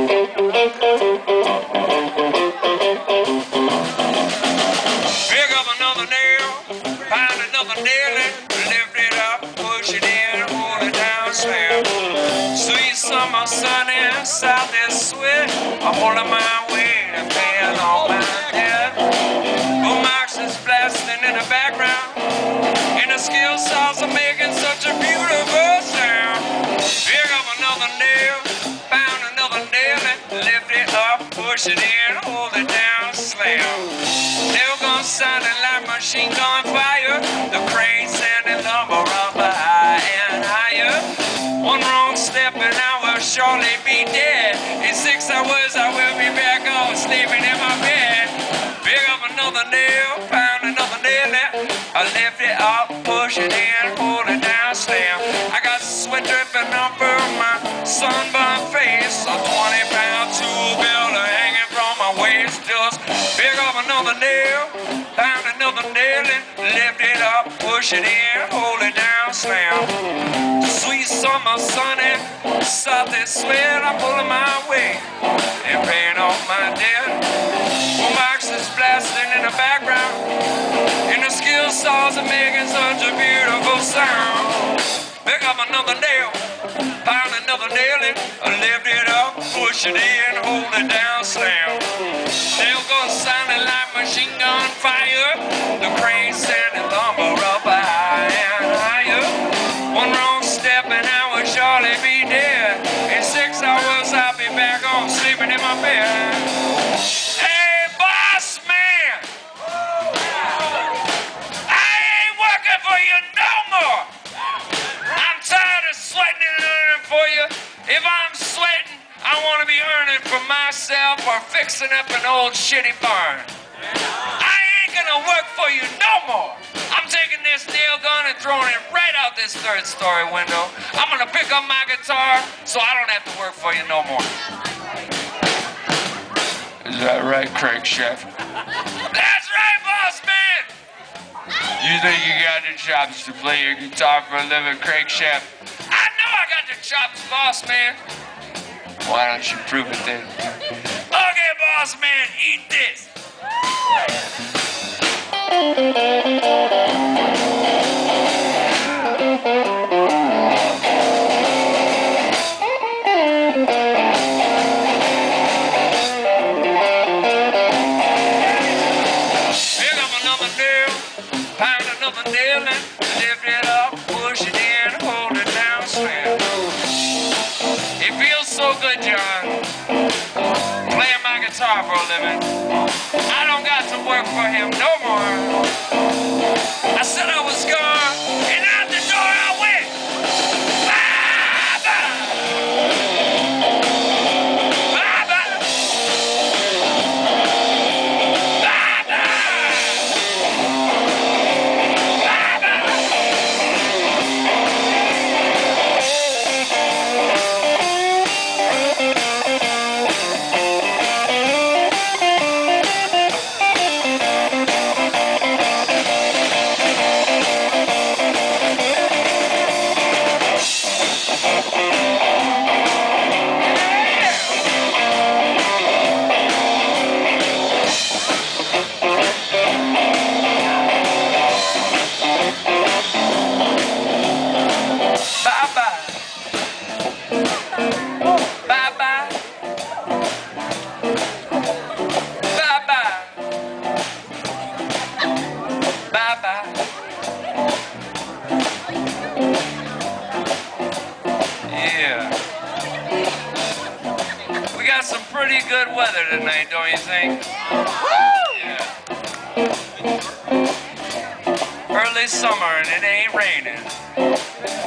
Pick up another nail, find another nail and lift it up, push it in, hold it down, slam. Sweet summer sun inside this sweat, I'm holding my weight and paying all my debt. Boombox is blasting in the background, and the skill saws are making such a beautiful sound. Pick up another nail, found another nail and lift it up, push it in, hold it down, slam. Nail gun sounding like machine gun fire, the crane sanding lumber up high and higher. One wrong step and I will surely be dead. In 6 hours I will be back home sleeping in my bed. Pick up another nail, found another nail and I lift it up, push it in, hold it down, slam. I got sweat dripping over my sunburned face, a 20-pound tool builder hanging from my waist. Just pick up another nail, found another nail and lift it up, push it in, hold it down, slam. Sweet summer sun and salty sweat, I'm pulling my weight and paying off my debt. Boombox is blasting in the background, and the skill saws are making such a beautiful sound. Pick up another nail, found another nail and lift it up, push it in, hold it down, slam. Nail gun sounding like machine gun fire, the crane sanding lumber up high and higher. One wrong step and I will surely be dead. In 6 hours I'll be back home sleeping in my bed. Hey, boss man, I ain't working for you no more. I'm tired of sweating and earning for you. If I'm sweating, I want to be earning for myself or fixing up an old shitty barn. I ain't gonna work for you no more. I'm taking this nail gun and throwing it right out this third-story window. I'm gonna pick up my guitar so I don't have to work for you no more. Is that right, Craig Chef? That's right, boss man! You think you got the chops to play your guitar for a living, Craig Chef? I know I got the chops, boss man. Why don't you prove it then? Okay, boss man, eat this. Pick up another nail, pound another nail and lift it up, push it in, hold it down, slam. It feels so good, John, playing my guitar for a living. I don't got to work for him no more. I said I was gone, and out the door I went. Bye-bye. Bye-bye. Pretty good weather tonight, don't you think? Yeah. Early summer and it ain't raining.